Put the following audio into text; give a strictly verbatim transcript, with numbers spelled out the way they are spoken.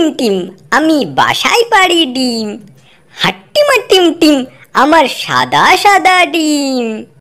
Team আমি বাসায় পারি ডিম। হাট্টিমা টিম টিম আমার সাদা সাদা ডিম।